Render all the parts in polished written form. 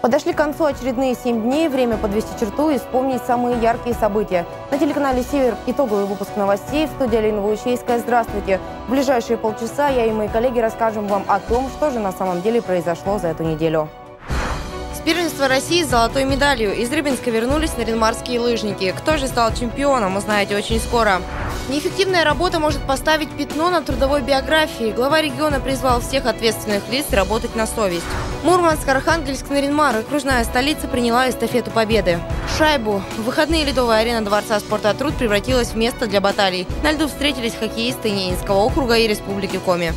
Подошли к концу очередные 7 дней. Время подвести черту и вспомнить самые яркие события. На телеканале «Север» итоговый выпуск новостей. В студии Алина Ваучейская. Здравствуйте. В ближайшие полчаса я и мои коллеги расскажем вам о том, что же на самом деле произошло за эту неделю. С первенства России с золотой медалью из Рыбинска вернулись наринмарские лыжники. Кто же стал чемпионом, узнаете очень скоро. Неэффективная работа может поставить пятно на трудовой биографии. Глава региона призвал всех ответственных лиц работать на совесть. Мурманск, Архангельск, Нарин-Мар, окружная столица, приняла эстафету победы. Шайбу. В выходные ледовая арена Дворца спорта «Труд» превратилась в место для баталий. На льду встретились хоккеисты Ненецкого округа и Республики Коми.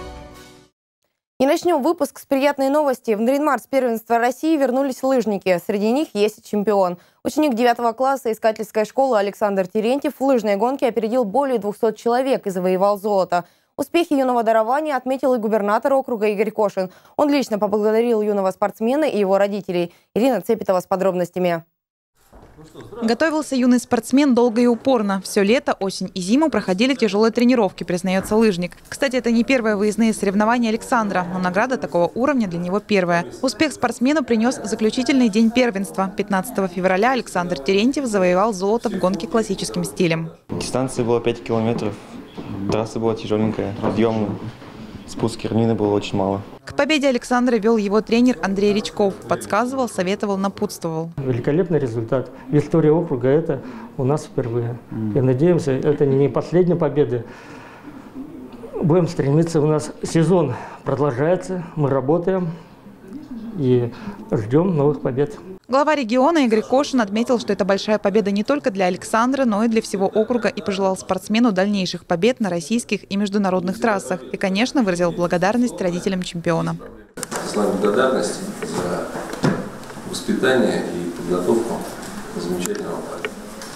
И начнем выпуск с приятной новости. В Нарин-Мар с первенства России вернулись лыжники. Среди них есть чемпион. Ученик 9 класса искательской школы Александр Терентьев в лыжной гонке опередил более 200 человек и завоевал золото. Успехи юного дарования отметил и губернатор округа Игорь Кошин. Он лично поблагодарил юного спортсмена и его родителей. Ирина Цепетова с подробностями. Готовился юный спортсмен долго и упорно. Все лето, осень и зиму проходили тяжелые тренировки, признается лыжник. Кстати, это не первые выездные соревнования Александра, но награда такого уровня для него первая. Успех спортсмену принес заключительный день первенства. 15 февраля Александр Терентьев завоевал золото в гонке классическим стилем. Дистанция была 5 километров. Трасса была тяжеленькая, подъемная. Спуск равнины было очень мало. К победе Александра вел его тренер Андрей Речков. Подсказывал, советовал, напутствовал. Великолепный результат. В истории округа это у нас впервые. И надеемся, это не последняя победа. Будем стремиться, у нас сезон продолжается, мы работаем и ждем новых побед. Глава региона Игорь Кошин отметил, что это большая победа не только для Александра, но и для всего округа, и пожелал спортсмену дальнейших побед на российских и международных трассах. И, конечно, выразил благодарность родителям чемпиона. Слова благодарности за воспитание и подготовку замечательного парня.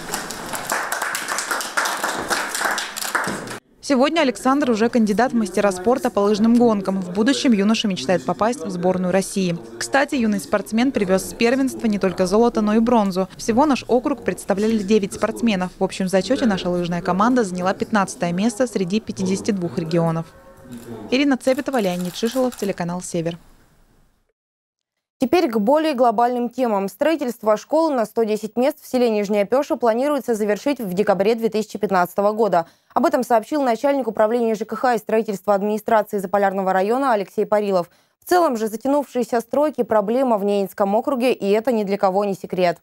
Сегодня Александр уже кандидат в мастера спорта по лыжным гонкам. В будущем юноша мечтает попасть в сборную России. Кстати, юный спортсмен привез с первенства не только золото, но и бронзу. Всего наш округ представляли 9 спортсменов. В общем зачете наша лыжная команда заняла 15 место среди 52 регионов. Ирина Цепетова, Леонид Шишелов, телеканал «Север». Теперь к более глобальным темам. Строительство школы на 110 мест в селе Нижняя Пеша планируется завершить в декабре 2015 года. Об этом сообщил начальник управления ЖКХ и строительства администрации Заполярного района Алексей Парилов. В целом же затянувшиеся стройки – проблема в Ненецком округе, и это ни для кого не секрет.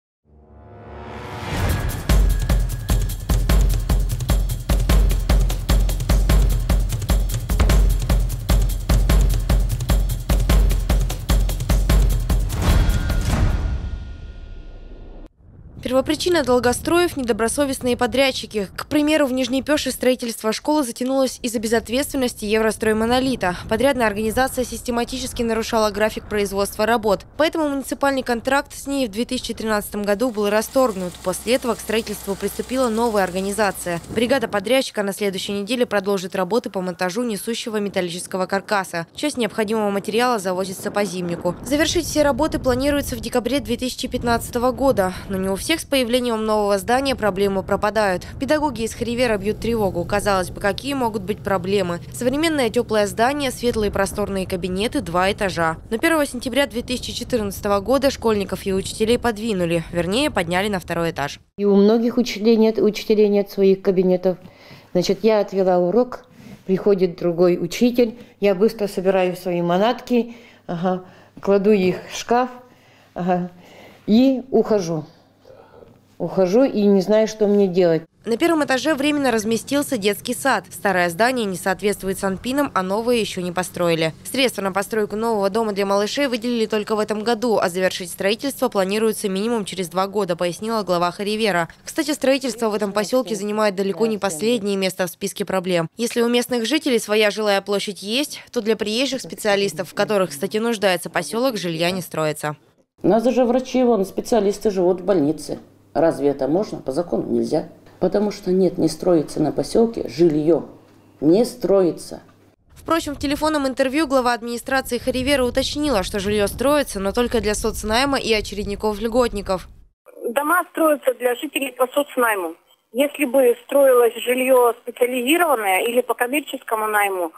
Первопричина долгостроев – недобросовестные подрядчики. К примеру, в Нижней Пеше строительство школы затянулось из-за безответственности Евростроймонолита. Подрядная организация систематически нарушала график производства работ. Поэтому муниципальный контракт с ней в 2013 году был расторгнут. После этого к строительству приступила новая организация. Бригада подрядчика на следующей неделе продолжит работы по монтажу несущего металлического каркаса. Часть необходимого материала завозится по зимнику. Завершить все работы планируется в декабре 2015 года. Но не у всех с появлением нового здания проблемы пропадают. Педагоги из Харивера бьют тревогу. Казалось бы, какие могут быть проблемы? Современное теплое здание, светлые просторные кабинеты, 2 этажа. Но 1 сентября 2014 года школьников и учителей подвинули. Вернее, подняли на 2 этаж. И у многих учителей нет своих кабинетов. Значит, я отвела урок, приходит другой учитель, я быстро собираю свои манатки, кладу их в шкаф и ухожу. Ухожу и не знаю, что мне делать. На 1 этаже временно разместился детский сад. Старое здание не соответствует санпинам, а новое еще не построили. Средства на постройку нового дома для малышей выделили только в этом году, а завершить строительство планируется минимум через 2 года, пояснила глава Харивера. Кстати, строительство в этом поселке занимает далеко не последнее место в списке проблем. Если у местных жителей своя жилая площадь есть, то для приезжих специалистов, в которых, кстати, нуждается поселок, жилья не строится. У нас даже врачи, специалисты живут в больнице. Разве это можно? По закону нельзя. Потому что не строится на поселке жилье. Не строится. Впрочем, в телефонном интервью глава администрации Харивера уточнила, что жилье строится, но только для соцнайма и очередников-льготников. Дома строятся для жителей по соцнайму. Если бы строилось жилье специализированное или по коммерческому найму,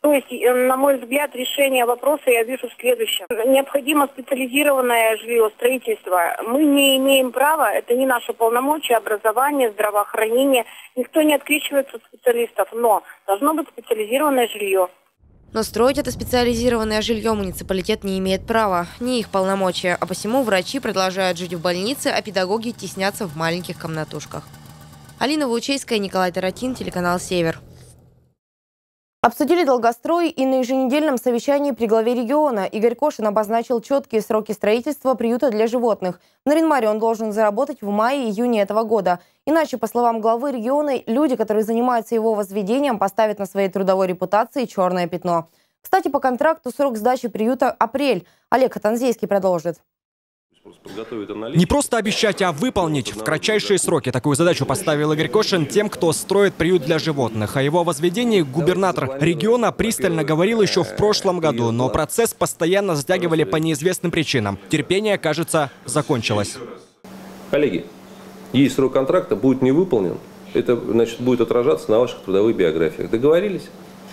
То есть, на мой взгляд, решение вопроса я вижу в следующем. Необходимо специализированное жилье, строительство. Мы не имеем права, это не наше полномочия, образование, здравоохранение. Никто не открещивается от специалистов, но должно быть специализированное жилье. Но строить это специализированное жилье муниципалитет не имеет права, не их полномочия, а посему врачи продолжают жить в больнице, а педагоги теснятся в маленьких комнатушках. Алина Ваучейская, Николай Таратин, телеканал «Север». Обсудили долгострой и на еженедельном совещании при главе региона. Игорь Кошин обозначил четкие сроки строительства приюта для животных. В Нарьян-Маре он должен заработать в мае-июне этого года. Иначе, по словам главы региона, люди, которые занимаются его возведением, поставят на своей трудовой репутации черное пятно. Кстати, по контракту срок сдачи приюта – апрель. Олег Хатанзейский продолжит. Не просто обещать, а выполнить в кратчайшие сроки. Такую задачу поставил Игорь Кошин тем, кто строит приют для животных. О его возведении губернатор региона пристально говорил еще в прошлом году, но процесс постоянно затягивали по неизвестным причинам. Терпение, кажется, закончилось. Коллеги, есть срок контракта, будет не выполнен, это, значит, будет отражаться на ваших трудовых биографиях. Договорились?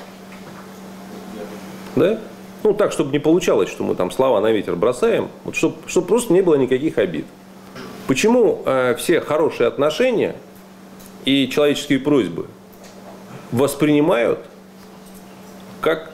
Да? Ну, так, чтобы не получалось, что мы там слова на ветер бросаем, вот, чтобы просто не было никаких обид. Почему все хорошие отношения и человеческие просьбы воспринимают как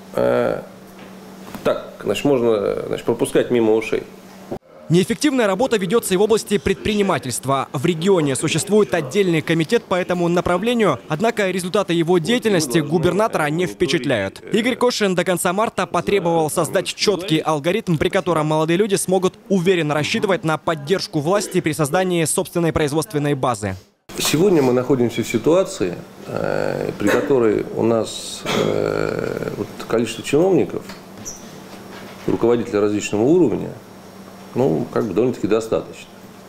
так, значит, можно, значит, пропускать мимо ушей? Неэффективная работа ведется и в области предпринимательства. В регионе существует отдельный комитет по этому направлению, однако результаты его деятельности губернатора не впечатляют. Игорь Кошин до конца марта потребовал создать четкий алгоритм, при котором молодые люди смогут уверенно рассчитывать на поддержку власти при создании собственной производственной базы. Сегодня мы находимся в ситуации, при которой у нас вот количество чиновников, руководителей различного уровня, ну, как бы довольно-таки достаточно.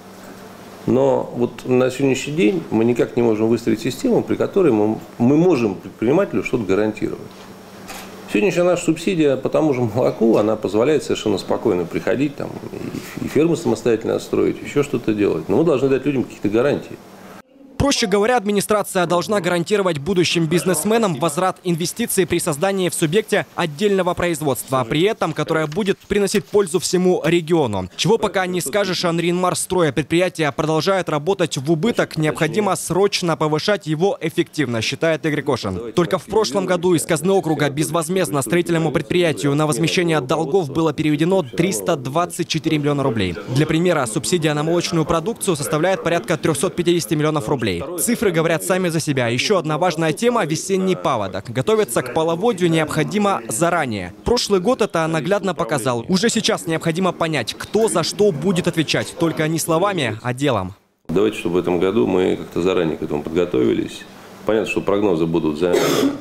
Но вот на сегодняшний день мы никак не можем выстроить систему, при которой мы можем предпринимателю что-то гарантировать. Сегодняшняя наша субсидия по тому же молоку, она позволяет совершенно спокойно приходить, там, и фермы самостоятельно строить, еще что-то делать. Но мы должны дать людям какие-то гарантии. Проще говоря, администрация должна гарантировать будущим бизнесменам возврат инвестиций при создании в субъекте отдельного производства, при этом которое будет приносить пользу всему региону. Чего пока не скажешь о Нарьян-Мар-строе. Предприятие продолжает работать в убыток, необходимо срочно повышать его эффективность, считает Игорь Кошин. Только в прошлом году из казны округа безвозмездно строительному предприятию на возмещение долгов было переведено 324 миллиона рублей. Для примера, субсидия на молочную продукцию составляет порядка 350 миллионов рублей. Цифры говорят сами за себя. Еще одна важная тема – весенний паводок. Готовиться к половодью необходимо заранее. Прошлый год это наглядно показал. Уже сейчас необходимо понять, кто за что будет отвечать. Только не словами, а делом. Давайте, чтобы в этом году мы как-то заранее к этому подготовились. Понятно, что прогнозы будут за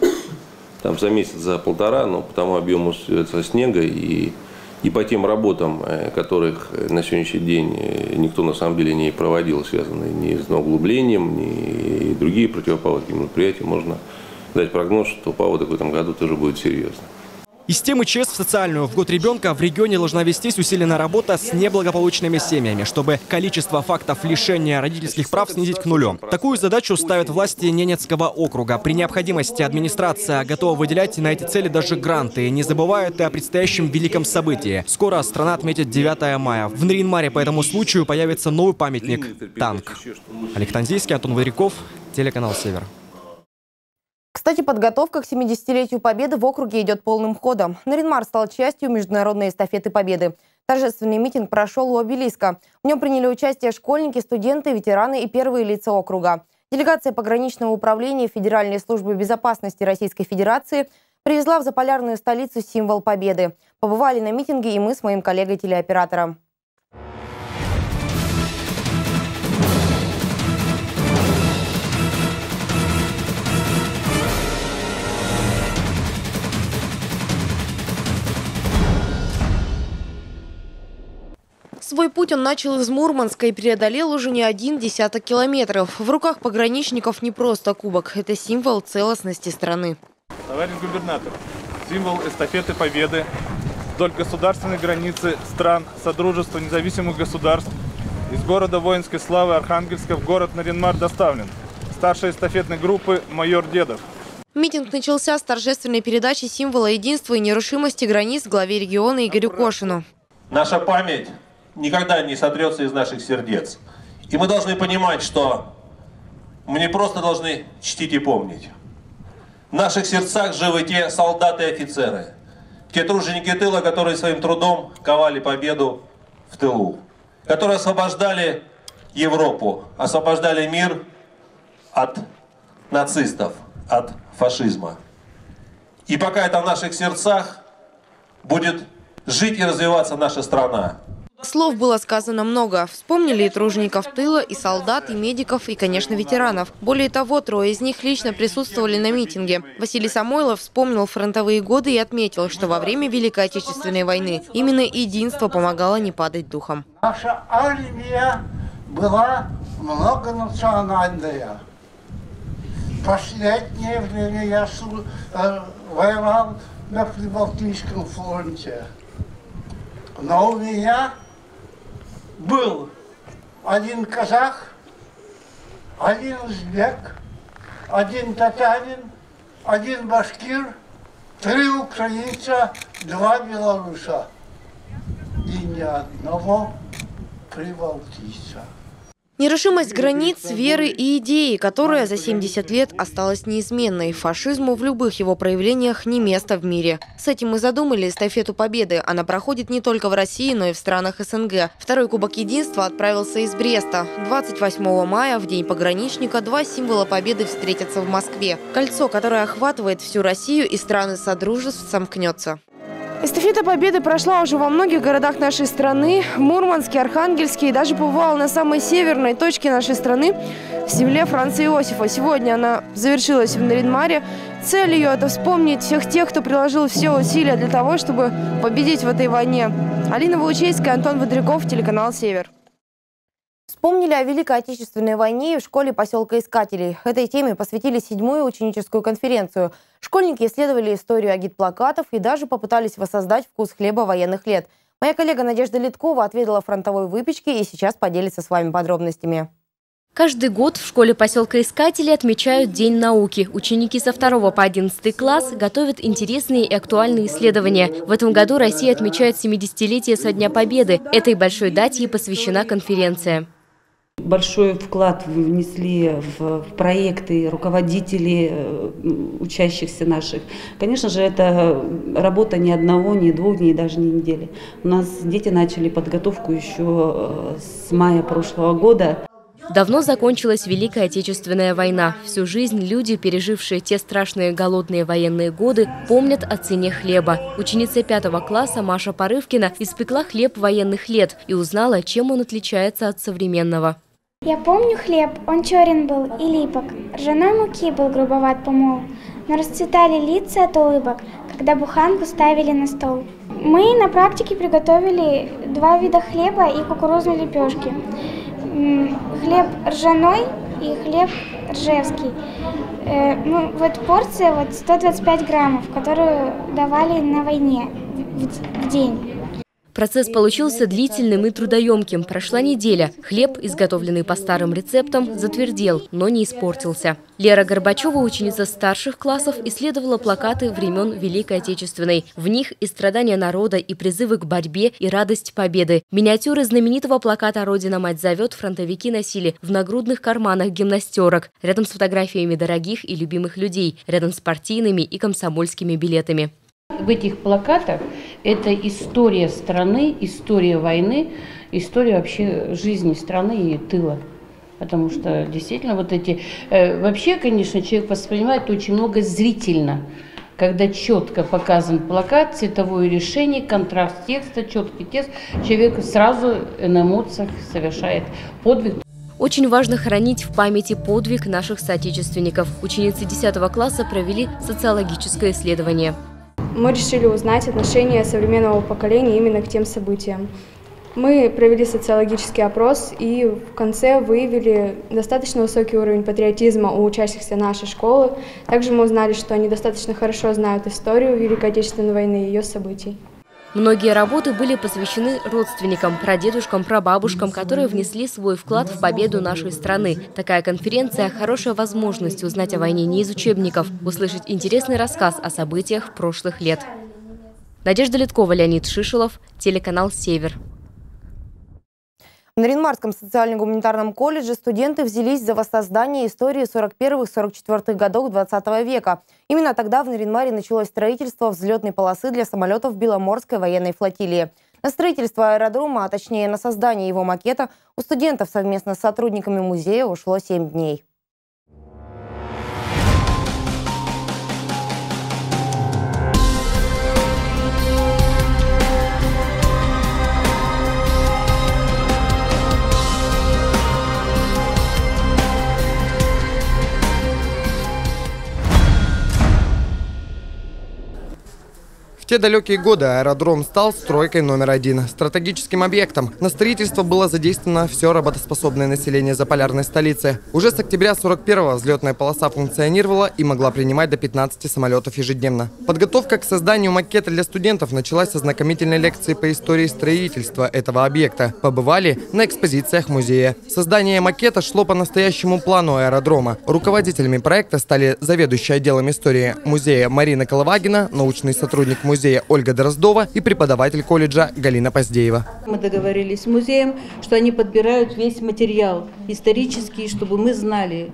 месяц, за полтора, но по тому объему снега и по тем работам, которых на сегодняшний день никто на самом деле не проводил, связанные ни с углублением, ни другие противопаводковые мероприятия, можно дать прогноз, что паводок в этом году тоже будет серьезный. Из темы ЧС в социальную. В год ребенка в регионе должна вестись усиленная работа с неблагополучными семьями, чтобы количество фактов лишения родительских прав снизить к нулю. Такую задачу ставят власти Ненецкого округа. При необходимости администрация готова выделять на эти цели даже гранты. Не забывают и о предстоящем великом событии. Скоро страна отметит 9 мая. В Нарьян-Маре по этому случаю появится новый памятник – танк. Олег Танзийский, Антон Варяков, телеканал «Север». Кстати, подготовка к 70-летию Победы в округе идет полным ходом. Нарьян-Мар стал частью международной эстафеты Победы. Торжественный митинг прошел у обелиска. В нем приняли участие школьники, студенты, ветераны и первые лица округа. Делегация пограничного управления Федеральной службы безопасности Российской Федерации привезла в заполярную столицу символ Победы. Побывали на митинге и мы с моим коллегой-телеоператором. Свой путь он начал из Мурманска и преодолел уже не 1 десяток километров. В руках пограничников не просто кубок, это символ целостности страны. Товарищ губернатор, символ эстафеты Победы вдоль государственной границы стран Содружества независимых государств из города воинской славы Архангельска в город Нарьян-Мар доставлен старшей эстафетной группы майор Дедов. Митинг начался с торжественной передачи символа единства и нерушимости границ главе региона Игорю Кошину. Наша память никогда не сотрется из наших сердец. И мы должны понимать, что мы не просто должны чтить и помнить. В наших сердцах живы те солдаты и офицеры, те труженики тыла, которые своим трудом ковали победу в тылу, которые освобождали Европу, освобождали мир от нацистов, от фашизма. И пока это в наших сердцах, будет жить и развиваться наша страна. Слов было сказано много. Вспомнили и тружеников тыла, и солдат, и медиков, и, конечно, ветеранов. Более того, 3 из них лично присутствовали на митинге. Василий Самойлов вспомнил фронтовые годы и отметил, что во время Великой Отечественной войны именно единство помогало не падать духом. Наша армия была многонациональная. Последнее время я воевал на Прибалтийском фронте. Но у меня был один казах, один узбек, один татарин, один башкир, 3 украинца, 2 белоруса и ни одного прибалтийца. Нерушимость границ, веры и идеи, которая за 70 лет осталась неизменной. Фашизму в любых его проявлениях не место в мире. С этим мы задумали эстафету Победы. Она проходит не только в России, но и в странах СНГ. 2-й Кубок Единства отправился из Бреста. 28 мая, в День пограничника, 2 символа Победы встретятся в Москве. Кольцо, которое охватывает всю Россию и страны Содружеств, сомкнется. Эстафета Победы прошла уже во многих городах нашей страны. Мурманске, Архангельске и даже побывала на самой северной точке нашей страны – в селе Франца Иосифа. Сегодня она завершилась в Нарьян-Маре. Цель ее – это вспомнить всех тех, кто приложил все усилия для того, чтобы победить в этой войне. Алина Волочейская, Антон Водряков, телеканал «Север». Вспомнили о Великой Отечественной войне в школе поселка Искателей. Этой теме посвятили 7-ю ученическую конференцию. Школьники исследовали историю агитплакатов и даже попытались воссоздать вкус хлеба военных лет. Моя коллега Надежда Литкова отведала фронтовой выпечки и сейчас поделится с вами подробностями. Каждый год в школе поселка Искатели отмечают День науки. Ученики со 2 по 11 класс готовят интересные и актуальные исследования. В этом году Россия отмечает 70-летие со Дня Победы. Этой большой дате и посвящена конференция. Большой вклад внесли в проекты руководители учащихся наших. Конечно же, это работа ни одного, ни 2 дней, даже не недели. У нас дети начали подготовку еще с мая прошлого года. Давно закончилась Великая Отечественная война. Всю жизнь люди, пережившие те страшные голодные военные годы, помнят о цене хлеба. Ученица 5 класса Маша Порывкина испекла хлеб военных лет и узнала, чем он отличается от современного. Я помню хлеб, он черен был и липок, ржаной муки был грубоват помол, но расцветали лица от улыбок, когда буханку ставили на стол. Мы на практике приготовили 2 вида хлеба и кукурузной лепешки. Хлеб ржаной и хлеб ржевский. Вот порция 125 граммов, которую давали на войне в день. Процесс получился длительным и трудоемким. Прошла неделя. Хлеб, изготовленный по старым рецептам, затвердел, но не испортился. Лера Горбачева, ученица старших классов, исследовала плакаты времен Великой Отечественной. В них и страдания народа, и призывы к борьбе, и радость победы. Миниатюры знаменитого плаката «Родина-мать зовет» фронтовики носили в нагрудных карманах гимнастерок, рядом с фотографиями дорогих и любимых людей, рядом с партийными и комсомольскими билетами. В этих плакатах это история страны, история войны, история вообще жизни страны и тыла. Потому что действительно вот эти... Вообще, конечно, человек воспринимает очень много зрительно. Когда четко показан плакат, цветовое решение, контраст текста, четкий текст, человек сразу на эмоциях совершает подвиг. Очень важно хранить в памяти подвиг наших соотечественников. Ученицы 10 класса провели социологическое исследование. Мы решили узнать отношение современного поколения именно к тем событиям. Мы провели социологический опрос и в конце выявили достаточно высокий уровень патриотизма у учащихся нашей школы. Также мы узнали, что они достаточно хорошо знают историю Великой Отечественной войны и ее событий. Многие работы были посвящены родственникам, прадедушкам, прабабушкам, которые внесли свой вклад в победу нашей страны. Такая конференция – хорошая возможность узнать о войне не из учебников, услышать интересный рассказ о событиях прошлых лет. Надежда Литкова, Леонид Шишелов, телеканал «Север». В Нарьян-Марском социально-гуманитарном колледже студенты взялись за воссоздание истории 41-44 годов 20 века. Именно тогда в Нарьян-Маре началось строительство взлетной полосы для самолетов Беломорской военной флотилии. На строительство аэродрома, а точнее на создание его макета, у студентов совместно с сотрудниками музея ушло 7 дней. В те далекие годы аэродром стал стройкой номер 1, стратегическим объектом. На строительство было задействовано все работоспособное население заполярной столицы. Уже с октября 41-го взлетная полоса функционировала и могла принимать до 15 самолетов ежедневно. Подготовка к созданию макета для студентов началась с ознакомительной лекции по истории строительства этого объекта. Побывали на экспозициях музея. Создание макета шло по настоящему плану аэродрома. Руководителями проекта стали заведующий отделом истории музея Марина Коловагина, научный сотрудник музея Ольга Дроздова и преподаватель колледжа Галина Поздеева. Мы договорились с музеем, что они подбирают весь материал исторический, чтобы мы знали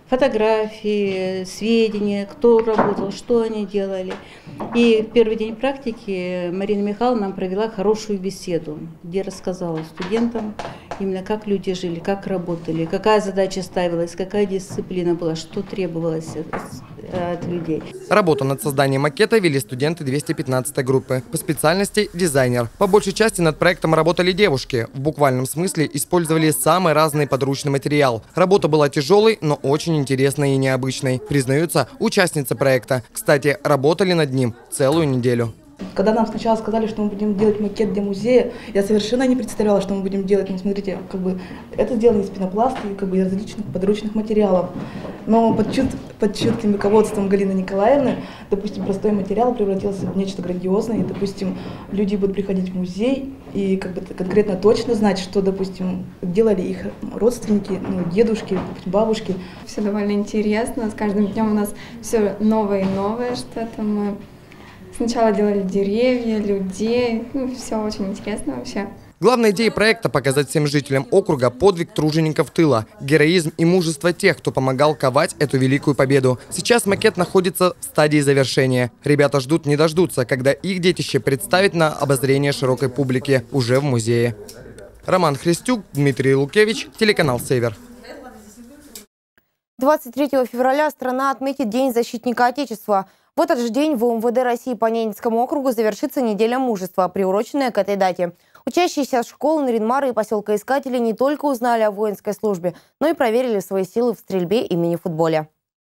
фотографии, сведения, кто работал, что они делали. И в первый день практики Марина Михайловна нам провела хорошую беседу, где рассказала студентам именно как люди жили, как работали, какая задача ставилась, какая дисциплина была, что требовалось от людей. Работу над созданием макета вели студенты 215-й группы. По специальности дизайнер. По большей части над проектом работали девушки. В буквальном смысле использовали самый разный подручный материал. Работа была тяжелой, но очень интересной и необычной, признаются участницы проекта. Кстати, работали над ним целую неделю. Когда нам сначала сказали, что мы будем делать макет для музея, я совершенно не представляла, что мы будем делать. Ну, смотрите, это сделано из пенопласта и из различных подручных материалов. Но под чутким руководством Галины Николаевны, допустим, простой материал превратился в нечто грандиозное. И, допустим, люди будут приходить в музей и конкретно точно знать, что, допустим, делали их родственники, дедушки, бабушки. Все довольно интересно. С каждым днем у нас все новое и новое что-то. Мы сначала делали деревья, людей. Все очень интересно вообще. Главная идея проекта – показать всем жителям округа подвиг тружеников тыла, героизм и мужество тех, кто помогал ковать эту великую победу. Сейчас макет находится в стадии завершения. Ребята ждут не дождутся, когда их детище представит на обозрение широкой публике уже в музее. Роман Христюк, Дмитрий Лукевич, телеканал «Север». 23 февраля страна отметит День защитника Отечества. В этот же день в УМВД России по Ненецкому округу завершится неделя мужества, приуроченная к этой дате. Учащиеся школы Нарьян-Мара и поселка Искатели не только узнали о воинской службе, но и проверили свои силы в стрельбе и мини-футболе.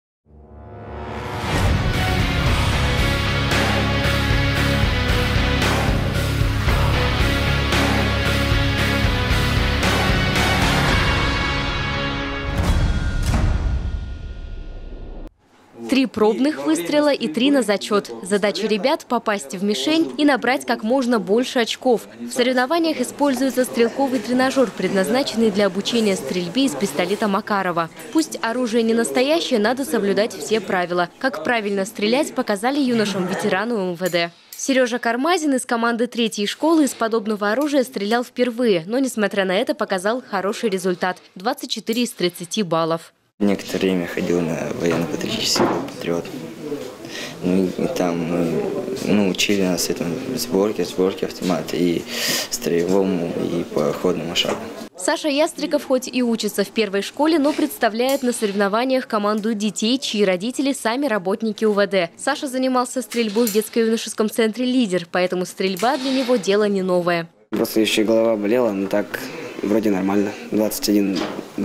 Три пробных выстрела и 3 на зачет. Задача ребят – попасть в мишень и набрать как можно больше очков. В соревнованиях используется стрелковый тренажер, предназначенный для обучения стрельбе из пистолета Макарова. Пусть оружие не настоящее, надо соблюдать все правила. Как правильно стрелять, показали юношам ветераны МВД. Сережа Кармазин из команды 3-й школы из подобного оружия стрелял впервые, но, несмотря на это, показал хороший результат – 24 из 30 баллов. Некоторое время ходил на военно-патриотический «Патриот». Ну и там учили нас этому сборке автомата и строевому, и по ходному шагу. Саша Ястриков хоть и учится в 1-й школе, но представляет на соревнованиях команду детей, чьи родители сами работники УВД. Саша занимался стрельбой в детско-юношеском центре «Лидер», поэтому стрельба для него дело не новое. Просто еще голова болела, но так вроде нормально. 21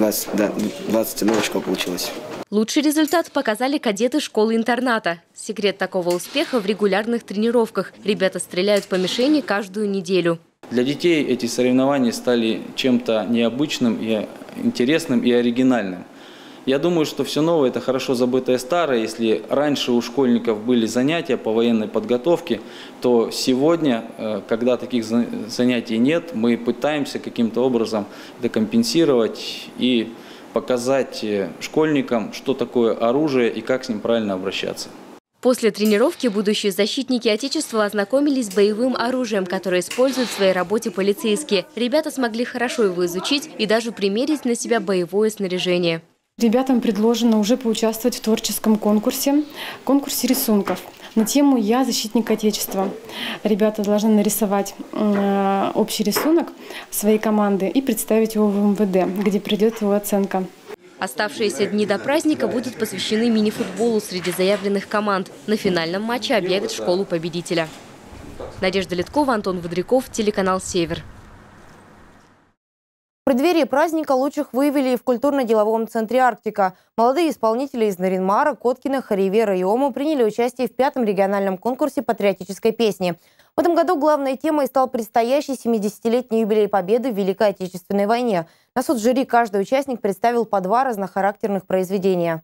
очко получилось. Лучший результат показали кадеты школы-интерната. Секрет такого успеха в регулярных тренировках. Ребята стреляют по мишени каждую неделю. Для детей эти соревнования стали чем-то необычным, и интересным и оригинальным. Я думаю, что все новое – это хорошо забытое старое. Если раньше у школьников были занятия по военной подготовке, то сегодня, когда таких занятий нет, мы пытаемся каким-то образом декомпенсировать и показать школьникам, что такое оружие и как с ним правильно обращаться. После тренировки будущие защитники Отечества ознакомились с боевым оружием, которое используют в своей работе полицейские. Ребята смогли хорошо его изучить и даже примерить на себя боевое снаряжение. Ребятам предложено уже поучаствовать в творческом конкурсе рисунков на тему «Я защитник Отечества». Ребята должны нарисовать общий рисунок своей команды и представить его в МВД, где придет его оценка. Оставшиеся дни до праздника будут посвящены мини-футболу среди заявленных команд. На финальном матче объявят школу победителя. Надежда Литкова, Антон Водряков, телеканал «Север». В преддверии праздника лучших выявили и в культурно-деловом центре «Арктика». Молодые исполнители из Нарьян-Мара, Коткина, Харивера и Ому приняли участие в 5-м региональном конкурсе патриотической песни. В этом году главной темой стал предстоящий 70-летний юбилей Победы в Великой Отечественной войне. На суд жюри каждый участник представил по 2 разнохарактерных произведения.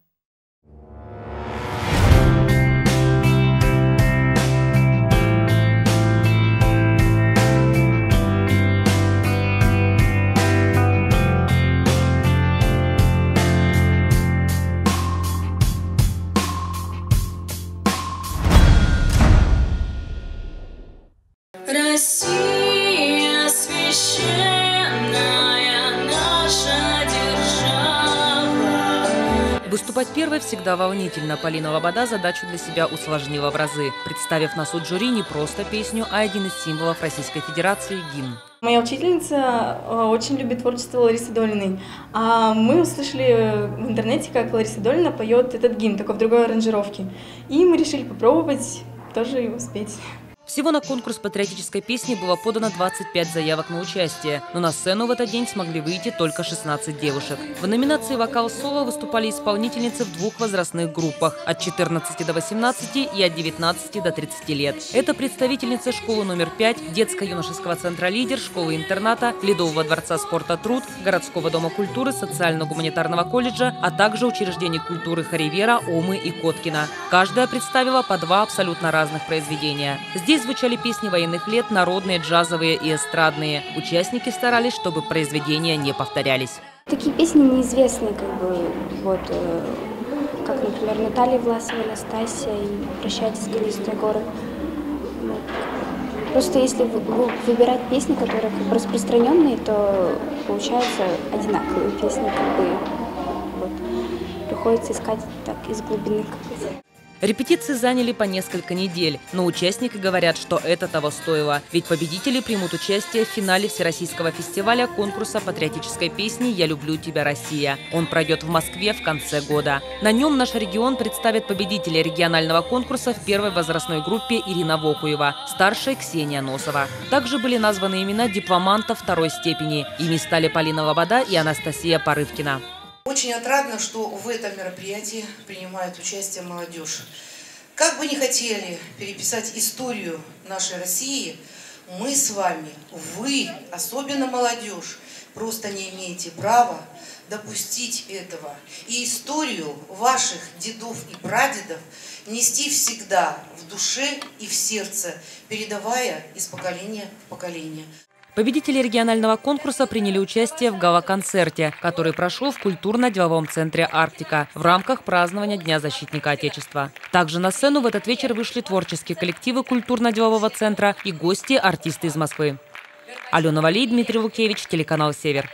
Россия священная наша держава. Выступать первой всегда волнительно. Полина Лобода задачу для себя усложнила в разы, представив на суд жюри не просто песню, а один из символов Российской Федерации – гимн. Моя учительница очень любит творчество Ларисы Долиной. А мы услышали в интернете, как Лариса Долина поет этот гимн, только в другой аранжировке. И мы решили попробовать тоже его спеть. Всего на конкурс патриотической песни было подано 25 заявок на участие, но на сцену в этот день смогли выйти только 16 девушек. В номинации «Вокал-соло» выступали исполнительницы в 2 возрастных группах – от 14 до 18 и от 19 до 30 лет. Это представительницы школы номер 5, детско-юношеского центра «Лидер», школы-интерната, Ледового дворца спорта «Труд», городского дома культуры, социально-гуманитарного колледжа, а также учреждений культуры Харивера, Омы и Коткина. Каждая представила по 2 абсолютно разных произведения. Здесь звучали песни военных лет, народные, джазовые и эстрадные. Участники старались, чтобы произведения не повторялись. Такие песни неизвестные, как, например, Наталья Власова, Настасья и «Прощайте, скалистые горы». Просто если выбирать песни, которые распространенные, то получаются одинаковые песни, приходится искать так из глубины какой-то. Репетиции заняли по несколько недель, но участники говорят, что это того стоило. Ведь победители примут участие в финале Всероссийского фестиваля конкурса патриотической песни «Я люблю тебя, Россия». Он пройдет в Москве в конце года. На нем наш регион представит победителя регионального конкурса в 1-й возрастной группе Ирина Вокуева, старшей Ксения Носова. Также были названы имена дипломантов 2-й степени. Ими стали Полина Лобода и Анастасия Порывкина. Очень отрадно, что в этом мероприятии принимает участие молодежь. Как бы ни хотели переписать историю нашей России, мы с вами, вы, особенно молодежь, просто не имеете права допустить этого. И историю ваших дедов и прадедов нести всегда в душе и в сердце, передавая из поколения в поколение. Победители регионального конкурса приняли участие в гала-концерте, который прошел в культурно-деловом центре «Арктика» в рамках празднования Дня защитника Отечества. Также на сцену в этот вечер вышли творческие коллективы культурно-делового центра и гости, артисты из Москвы. Алена Валий, Дмитрий Лукевич, телеканал «Север».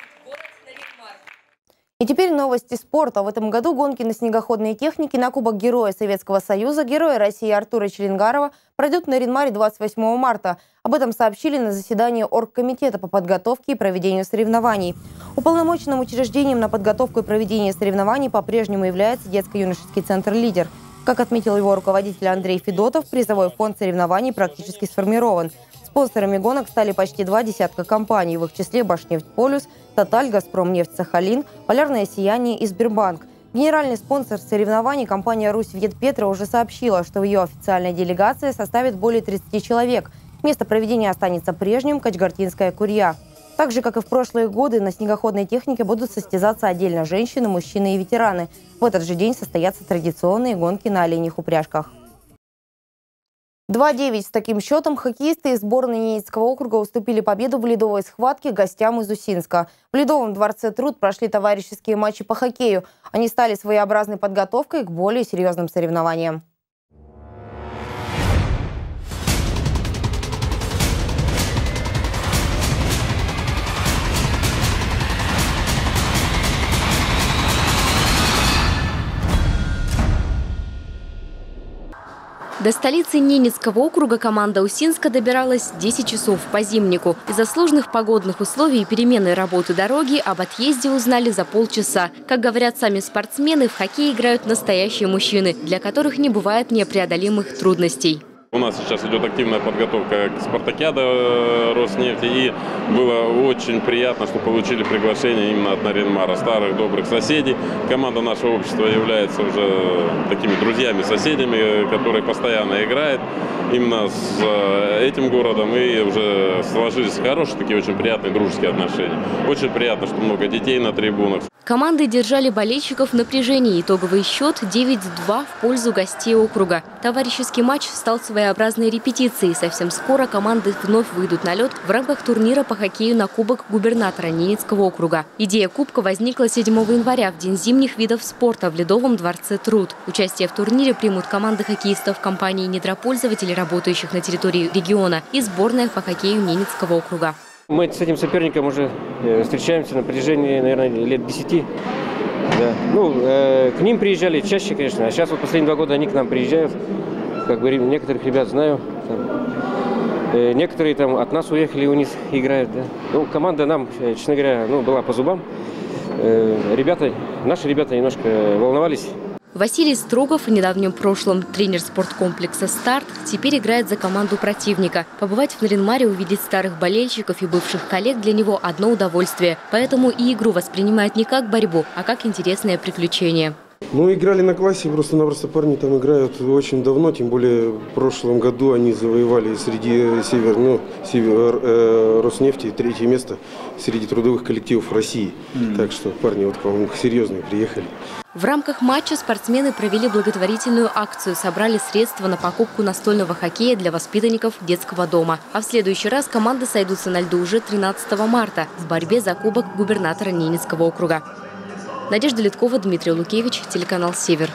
И теперь новости спорта. В этом году гонки на снегоходной технике на Кубок Героя Советского Союза, Героя России Артура Челенгарова пройдут в Нарьян-Маре 28 марта. Об этом сообщили на заседании Оргкомитета по подготовке и проведению соревнований. Уполномоченным учреждением на подготовку и проведение соревнований по-прежнему является детско-юношеский центр «Лидер». Как отметил его руководитель Андрей Федотов, призовой фонд соревнований практически сформирован. Спонсорами гонок стали почти 2 десятка компаний, в их числе «Башнефть-Полюс», «Тоталь», «Газпромнефть-Сахалин», «Полярное сияние» и «Сбербанк». Генеральный спонсор соревнований компания «Русь-Вьет-Петро» уже сообщила, что в ее официальной делегации составит более 30 человек. Место проведения останется прежним – Качгартинская Курья. Так же, как и в прошлые годы, на снегоходной технике будут состязаться отдельно женщины, мужчины и ветераны. В этот же день состоятся традиционные гонки на оленьих упряжках. 2-9 с таким счетом хоккеисты из сборной Ненецкого округа уступили победу в ледовой схватке гостям из Усинска. В Ледовом дворце Труд прошли товарищеские матчи по хоккею. Они стали своеобразной подготовкой к более серьезным соревнованиям. До столицы Ненецкого округа команда Усинска добиралась 10 часов по зимнику. Из-за сложных погодных условий и переменной работы дороги об отъезде узнали за полчаса. Как говорят сами спортсмены, в хоккей играют настоящие мужчины, для которых не бывает непреодолимых трудностей. У нас сейчас идет активная подготовка к спартакиаде Роснефти, и было очень приятно, что получили приглашение именно от Нарьян-Мара, старых добрых соседей. Команда нашего общества является уже такими друзьями-соседями, которые постоянно играют именно с этим городом, и уже сложились хорошие, такие очень приятные дружеские отношения. Очень приятно, что много детей на трибунах. Команды держали болельщиков в напряжении. Итоговый счет 9-2 в пользу гостей округа. Товарищеский матч стал своеобразной репетицией. Совсем скоро команды вновь выйдут на лед в рамках турнира по хоккею на Кубок губернатора Ненецкого округа. Идея Кубка возникла 7 января, в День зимних видов спорта в Ледовом дворце Труд. Участие в турнире примут команды хоккеистов компании недропользователей, работающих на территории региона, и сборная по хоккею Ненецкого округа. Мы с этим соперником уже встречаемся на протяжении, наверное, лет 10. Да. К ним приезжали чаще, конечно, а сейчас вот последние 2 года они к нам приезжают. Как бы некоторых ребят знаю. Некоторые там от нас уехали, у них играют. Да. Команда нам, честно говоря, была по зубам. Наши ребята немножко волновались. Василий Строгов, в недавнем прошлом тренер спорткомплекса «Старт», теперь играет за команду противника. Побывать в Нарьян-Маре, увидеть старых болельщиков и бывших коллег для него одно удовольствие. Поэтому и игру воспринимает не как борьбу, а как интересное приключение. Играли на классе, просто-напросто парни там играют очень давно, тем более в прошлом году они завоевали среди Роснефти 3-е место среди трудовых коллективов России. Так что парни по-моему, серьезные приехали. В рамках матча спортсмены провели благотворительную акцию, собрали средства на покупку настольного хоккея для воспитанников детского дома. А в следующий раз команды сойдутся на льду уже 13 марта в борьбе за Кубок губернатора Ненецкого округа. Надежда Литкова, Дмитрий Лукевич, телеканал «Север».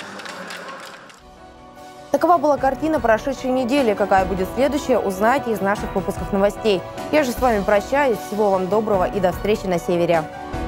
Такова была картина прошедшей недели. Какая будет следующая, узнаете из наших выпусков новостей. Я же с вами прощаюсь. Всего вам доброго и до встречи на «Севере».